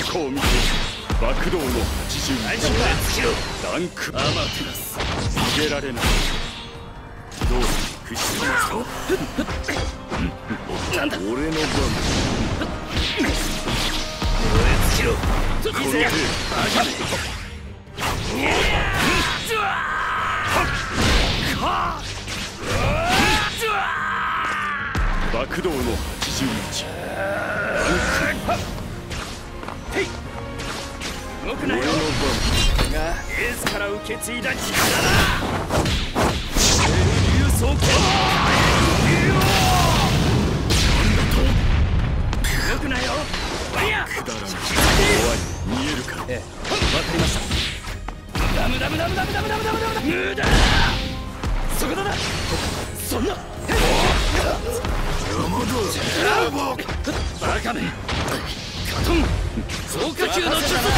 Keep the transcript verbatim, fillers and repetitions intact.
こを見て爆動のはちじゅういちランクアマテラス逃げられないどうする不死様なんだ俺の番燃え尽きろこの程度爆動のはちじゅういち動くなよ俺の番がエースから受け継いだ力だ流走剣動くなよワイヤーくだらない怖い見えるかええわかりましたダムダムダムダムダムダムダムダム無駄だそこだなそんな山田バカめカトン増加級の術だ